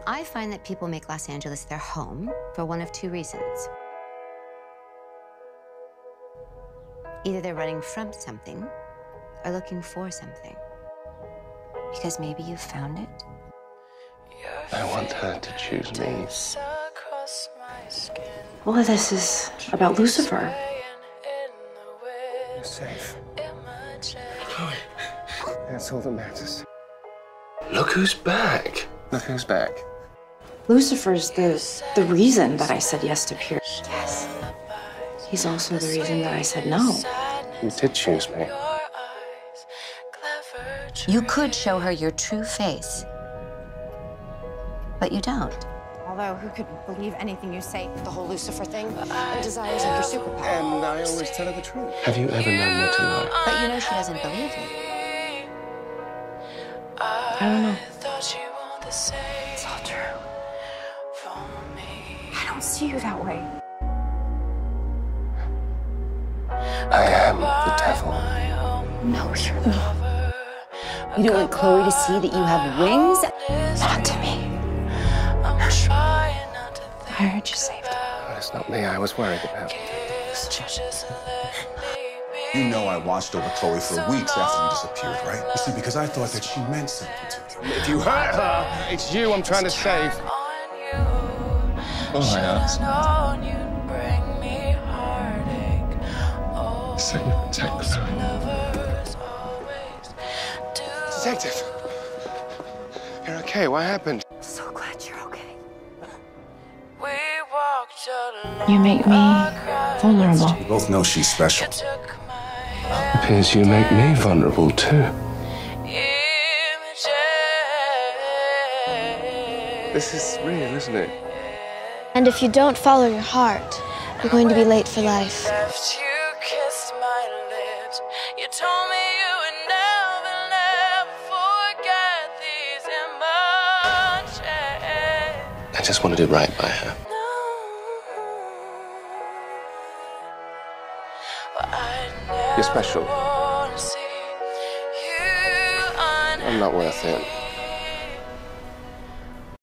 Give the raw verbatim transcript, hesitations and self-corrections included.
I find that people make Los Angeles their home for one of two reasons. Either they're running from something or looking for something. Because maybe you found it. I want her to choose me. All of this is about Lucifer. You're safe. Chloe. That's all that matters. Look who's back. Look who's back. Lucifer's the, the reason that I said yes to Pierce. Yes. He's also the reason that I said no. You did choose me. You could show her your true face, but you don't. Although, who could believe anything you say? The whole Lucifer thing, and desires like your superpower. And I always tell her the truth. Have you ever known me to lie? But you know she doesn't believe you. I don't know. It's all true. I don't see you that way. I am the devil. No, you're not. You don't want Chloe to see that you have wings? Not to me. I heard you saved her. Well, it's not me I was worried about. You know I watched over Chloe for weeks after you disappeared, right? You see, because I thought that she meant something to you. If you hurt her, it's you I'm trying to save. All I ask is that you protect Chloe. Detective! You're okay, what happened? I'm so glad you're okay. You make me vulnerable. We both know she's special. Appears you make me vulnerable too. This is real, isn't it? And if you don't follow your heart, you're going to be late for life. I just want to do right by her. You're special. I'm not worth it.